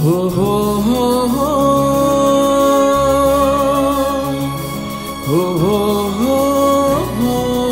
हो हो हो हो हो हो हो हो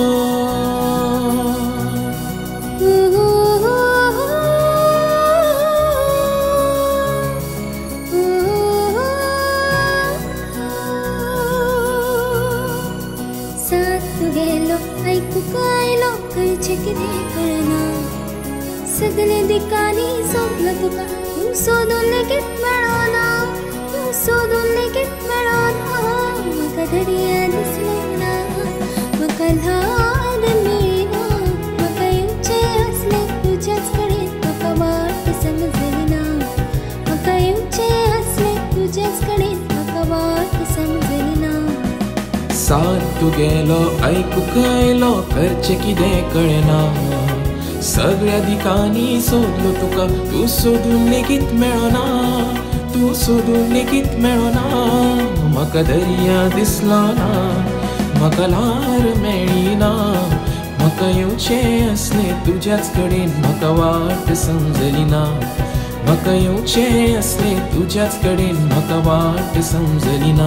साथ गेलो ऐकू कायलो खंयचे कितें कळना सगळे दिकांनी सोदलो तुका तूं सोदून लेगीत मेळना तूं सोदून लेगीत मेळना म्हाका दर्या दिसलो ना म्हाका ल्हान मेळना म्हाका येवचें आसलें तुज्याच कडेन म्हाका वाट समजली ना म्हाका येवचें आसलें तुज्याच कडेन म्हाका वाट समजली ना साथ तू गेलो ऐकूक आयलो करचें कितें कळना सगळ्या दिकांनी सोदलो तुका तूं सोदून लेगीत मेळना तूं सोदून लेगीत मेळना म्हाका दर्या दिसलो ना म्हाका ल्हार मेळ्ळी ना म्हाका येवचें आसलें तुज्याच कडेन म्हाका वाट समजली ना म्हाका येवचें आसलें तुज्याच कडेन म्हाका वाट समजली ना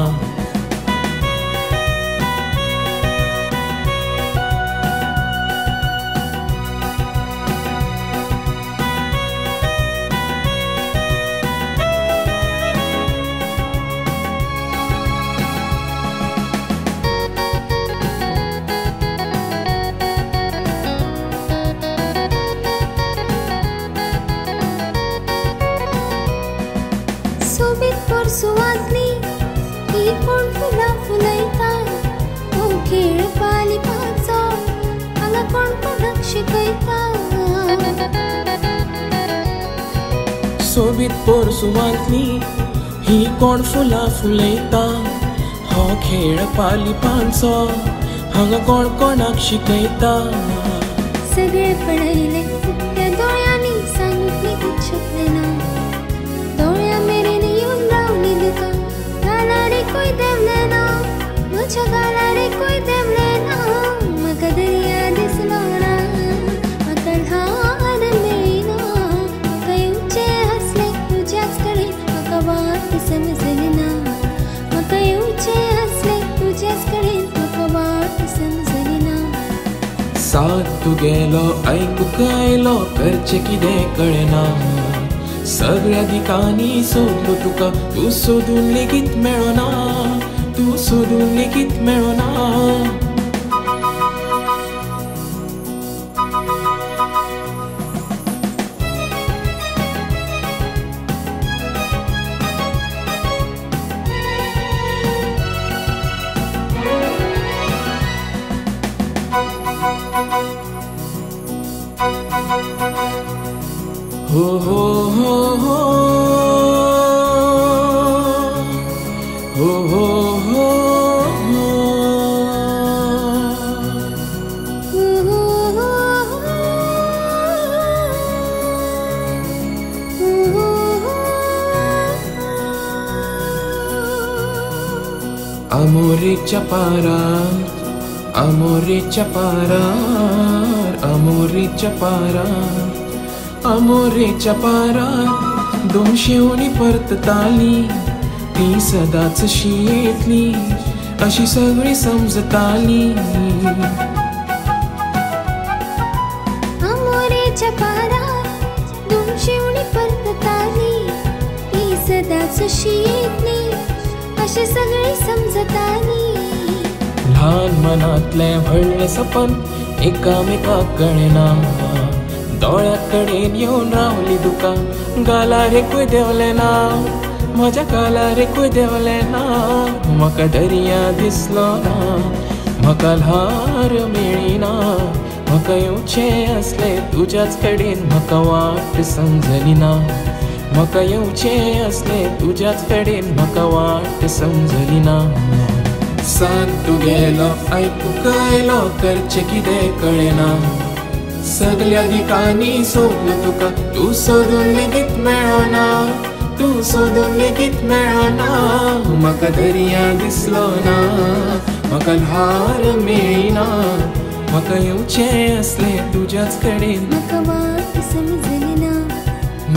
सोबीत परसुवांतली ही कोण फुलां फुलयता हो खेळ पालिपाचो हांगा कोण कोणाक शिकयता सोबीत पोरसुवांतली ही कोण फुलां फुलयता हो खेळ पालिपांचो हांगा कोण कोणाक शिकयता सगळे पळयले त्या दोळ्यांनी सांगूंक लेगीत शकलें ना दोळ्या मेरेन येवन रावली दुका गालारेकूय देवलें ना म्हज्या गालारेकूय देवलें ना म्हाका दर्या दिसलो ना म्हाका ल्हान मेळ्ळी ना म्हाका येवचें आसलें तुज्याच कडेन म्हाका वाट समजली ना म्हाका येवचें आसलें तुज्याच कडेन म्हाका वाट समजली ना साथ तू गेलो ऐकूक आयलो करचें कितें कळना सगळ्या दिकांनी सोदलो तुका तूं सोदून लेगीत मेळना तूं सोदून लेगीत मेळना हो हो हो हो हो हो हो Amoreccia parar, amoreccia parar, amoreccia parar, amoreccia parar. दोन शेवणी परतताली ती सदांच शीयेतली अशी सगळी समजताली आमोरेच्या पारार दोन शेवणी परतताली ती सदांच शीयेतली अशी सगळी समजताली ल्हान मनातलें व्हडलें सपन एकामेकाक कळना दोळ्या कडेन येवन रावली दुका गालारेकूय देवलें ना म्हज्या गालारेकूय देवलें ना म्हाका दर्या दिसलो ना म्हाका ल्हार मेळ्ळी ना म्हाका येवचें आसलें तुज्याच कडेन म्हाका वाट समजली ना म्हाका येवचें आसलें तुज्याच कडेन म्हाका वाट समजली ना साथ तू गेलो ऐकूक आयलो करचें कितें कळना सगळ्या दिकांनी सोदलो तुका तूं सोदून लेगीत मेळना तूं सोदून लेगीत मेळना म्हाका दर्या दिसलो ना म्हाका ल्हार मेळ्ळी ना म्हाका येवचें आसलें तुज्याच कडेन म्हाका वाट समजली ना